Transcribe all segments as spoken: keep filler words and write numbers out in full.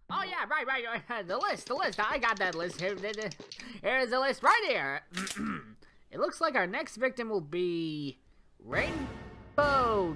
Oh yeah, right, right, right. The list, the list. I got that list here. Here's the list right here. It looks like our next victim will be Rainbow.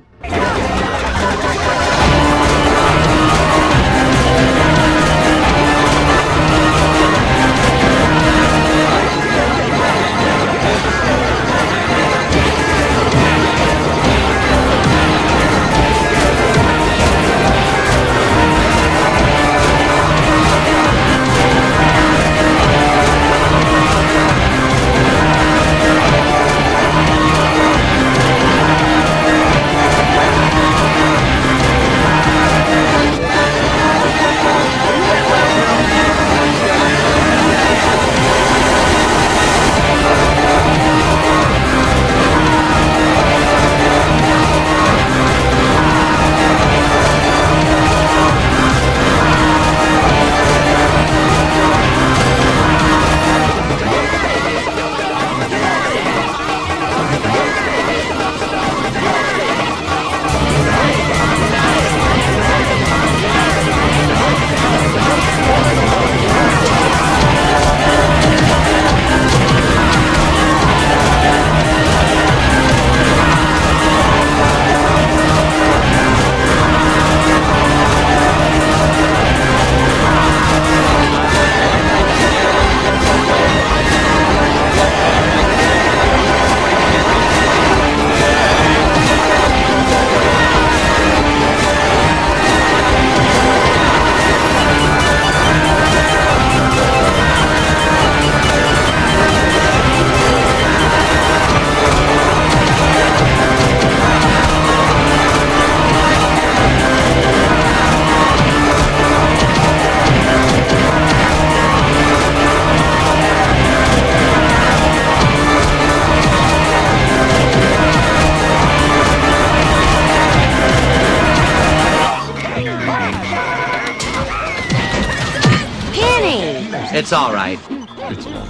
It's all right. It's